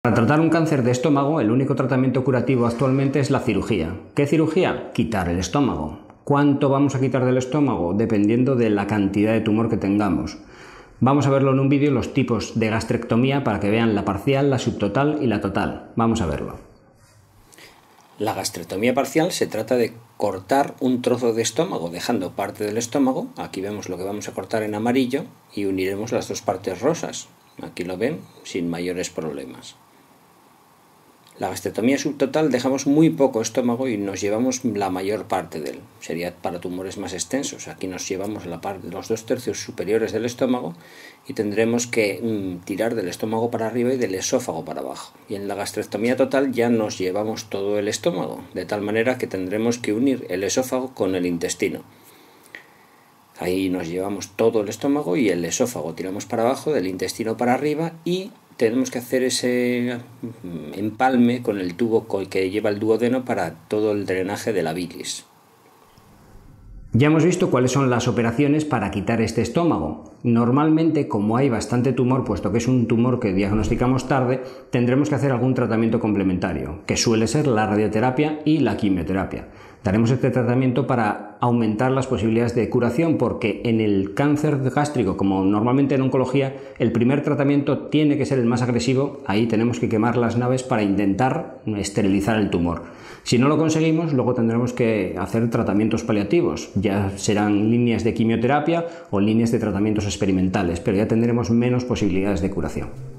Para tratar un cáncer de estómago, el único tratamiento curativo actualmente es la cirugía. ¿Qué cirugía? Quitar el estómago. ¿Cuánto vamos a quitar del estómago? Dependiendo de la cantidad de tumor que tengamos. Vamos a verlo en un vídeo, los tipos de gastrectomía, para que vean la parcial, la subtotal y la total. Vamos a verlo. La gastrectomía parcial se trata de cortar un trozo de estómago, dejando parte del estómago. Aquí vemos lo que vamos a cortar en amarillo y uniremos las dos partes rosas. Aquí lo ven sin mayores problemas. La gastrectomía subtotal dejamos muy poco estómago y nos llevamos la mayor parte de él. Sería para tumores más extensos. Aquí nos llevamos la parte de los 2/3 superiores del estómago y tendremos que tirar del estómago para arriba y del esófago para abajo. Y en la gastrectomía total ya nos llevamos todo el estómago, de tal manera que tendremos que unir el esófago con el intestino. Ahí nos llevamos todo el estómago y el esófago tiramos para abajo, del intestino para arriba, y tenemos que hacer ese empalme con el tubo que lleva el duodeno para todo el drenaje de la bilis. Ya hemos visto cuáles son las operaciones para quitar este estómago. Normalmente, como hay bastante tumor, puesto que es un tumor que diagnosticamos tarde, tendremos que hacer algún tratamiento complementario, que suele ser la radioterapia y la quimioterapia. Daremos este tratamiento para aumentar las posibilidades de curación, porque en el cáncer gástrico, como normalmente en oncología, el primer tratamiento tiene que ser el más agresivo. Ahí tenemos que quemar las naves para intentar esterilizar el tumor. Si no lo conseguimos, luego tendremos que hacer tratamientos paliativos. Ya serán líneas de quimioterapia o líneas de tratamientos experimentales, pero ya tendremos menos posibilidades de curación.